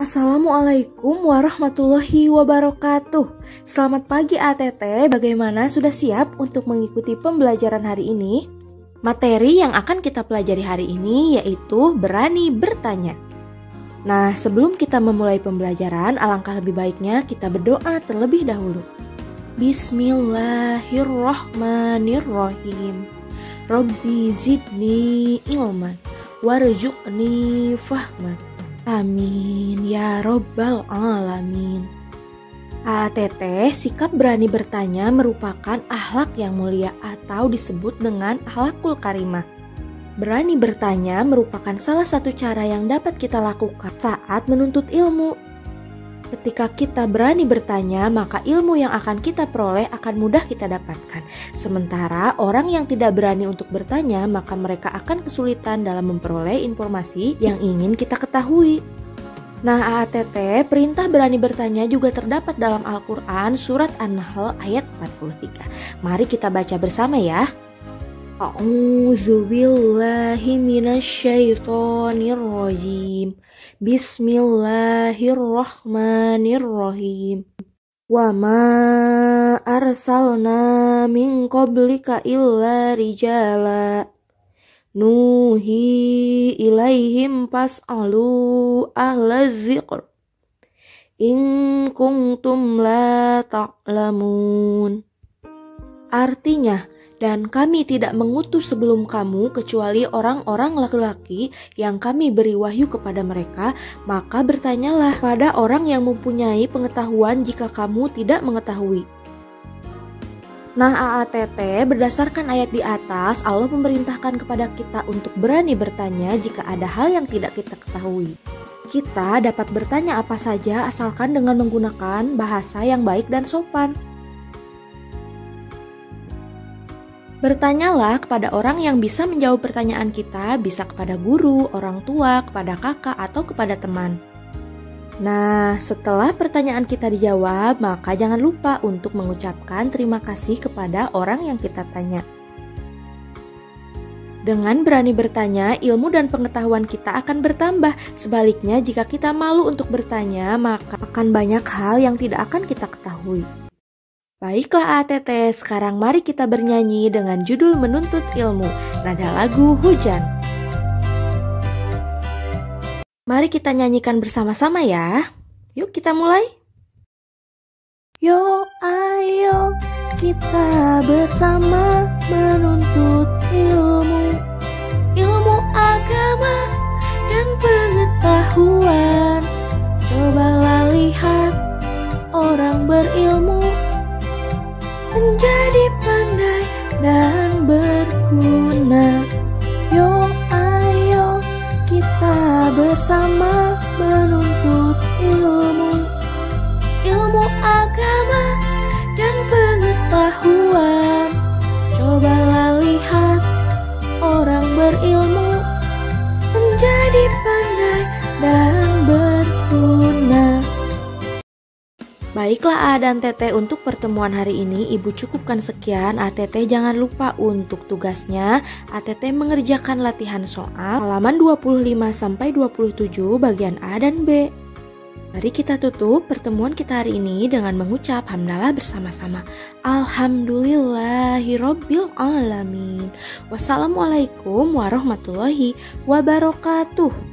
Assalamualaikum warahmatullahi wabarakatuh. Selamat pagi ATT, bagaimana sudah siap untuk mengikuti pembelajaran hari ini? Materi yang akan kita pelajari hari ini yaitu berani bertanya. Nah, sebelum kita memulai pembelajaran, alangkah lebih baiknya kita berdoa terlebih dahulu. Bismillahirrahmanirrahim. Rabbi zidni ilman warzuqni fahman. Amin ya robbal alamin. ATT, sikap berani bertanya merupakan akhlak yang mulia atau disebut dengan akhlakul karimah. Berani bertanya merupakan salah satu cara yang dapat kita lakukan saat menuntut ilmu. Ketika kita berani bertanya, maka ilmu yang akan kita peroleh akan mudah kita dapatkan. Sementara orang yang tidak berani untuk bertanya, maka mereka akan kesulitan dalam memperoleh informasi yang ingin kita ketahui. Nah, ATT, perintah berani bertanya juga terdapat dalam Al-Quran surat An-Nahl ayat 43. Mari kita baca bersama ya. A'udzubillahi minasyaitonirrajim. Bismillahirrahmanirrahim. Wa ma arsalna min qablika illa rijala nuhi ilaihim fas'alu ahla dzikr in kuntum la ta'lamun. Artinya, dan kami tidak mengutus sebelum kamu kecuali orang-orang laki-laki yang kami beri wahyu kepada mereka, maka bertanyalah pada orang yang mempunyai pengetahuan jika kamu tidak mengetahui. Nah, AATT, berdasarkan ayat di atas, Allah memerintahkan kepada kita untuk berani bertanya jika ada hal yang tidak kita ketahui. Kita dapat bertanya apa saja asalkan dengan menggunakan bahasa yang baik dan sopan. Bertanyalah kepada orang yang bisa menjawab pertanyaan kita, bisa kepada guru, orang tua, kepada kakak, atau kepada teman. Nah, setelah pertanyaan kita dijawab, maka jangan lupa untuk mengucapkan terima kasih kepada orang yang kita tanya. Dengan berani bertanya, ilmu dan pengetahuan kita akan bertambah. Sebaliknya, jika kita malu untuk bertanya, maka akan banyak hal yang tidak akan kita ketahui. Baiklah ATT, sekarang mari kita bernyanyi dengan judul Menuntut Ilmu, nada lagu Hujan. Mari kita nyanyikan bersama-sama ya. Yuk kita mulai. Yo ayo kita bersama menuntut ilmu, ilmu agama dan pengetahuan. Cobalah lihat orang berilmu menjadi pandai dan berguna. Yo ayo kita bersama menuntut ilmu, ilmu agama dan pengetahuan. Cobalah lihat orang berilmu menjadi pandai dan berguna. Baiklah A dan TT, untuk pertemuan hari ini Ibu cukupkan sekian. ATT jangan lupa untuk tugasnya ATT mengerjakan latihan soal halaman 25-27 bagian A dan B. Mari kita tutup pertemuan kita hari ini dengan mengucap hamdalah bersama-sama. Alhamdulillahirabbil alamin. Wassalamualaikum warahmatullahi wabarakatuh.